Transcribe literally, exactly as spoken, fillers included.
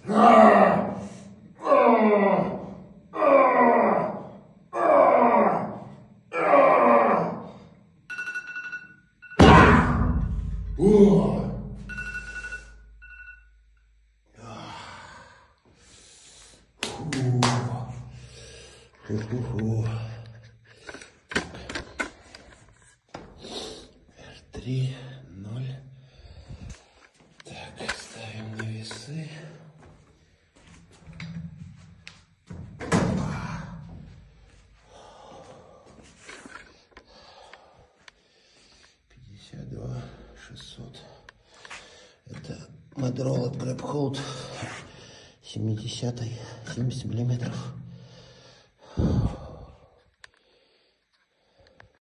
Фу-фу-фу. эр три ноль. Так, ставим на весы. пятьдесят два шестьсот. Это Медрол от Grab Hold семидесятый, семьдесят миллиметров.